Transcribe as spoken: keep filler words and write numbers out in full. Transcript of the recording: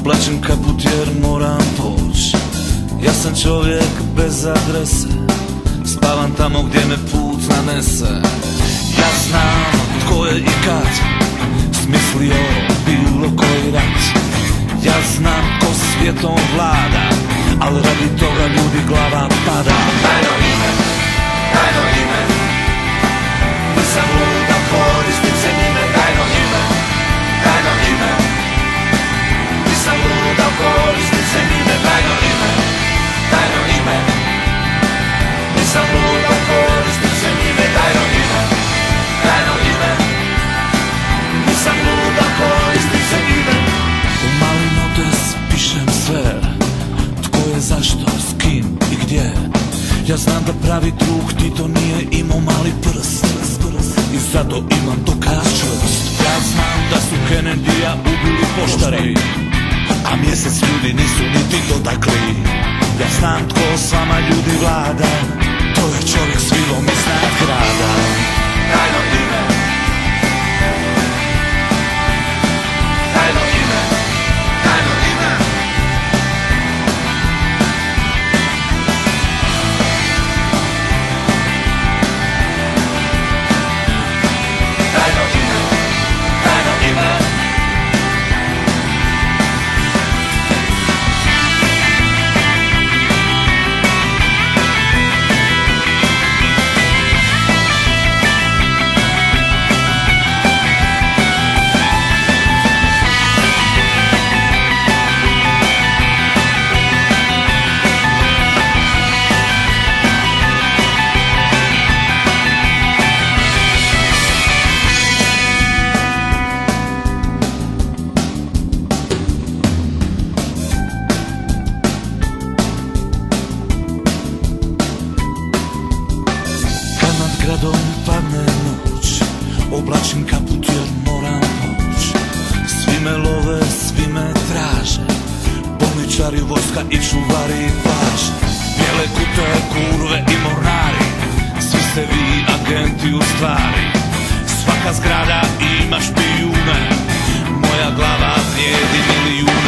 Oblačim kaput jer moram poć. Ja sam čovjek bez adrese, spavam tamo gdje me put nanese. Ja znam tko je i kad smislio bilo koji rat. Ja znam ko svijetom vlada, al radi toga ljudi glava pada. Tajno ime, tajno ime, nisam lud da koristim se njime. Tajno ime, tajno ime, nisam lud da koristim se njime. Tajno ime, tajno ime, nisam lud da koristim se njime. Tajno ime, tajno ime, nisam lud da koristim se njime. U mali notes pišem sve, tko je zašto, s kim i gdje. Ja znam da pravi drug Tito nije imao mali prst, i zato imam dokaz čvrst. Ja znam da su Kennedyja ubili poštari, a mjesec ljudi nisu ni Tito takli. Ja znam tko s vama ljudi vlada, to je čovjek s vilom iznad grada. Tajno ime, tajno ime, tajno ime, tajno ime, tajno ime. Gradom padne noć, oblačim kaput jer moram poć. Svi me love, svi me traže, bolničari, vojska i čuvari plaže. Bijele kute, kurve i mornari, svi ste vi agenti u stvari. Svaka zgrada ima špijune, moja glava vrijedi milijune.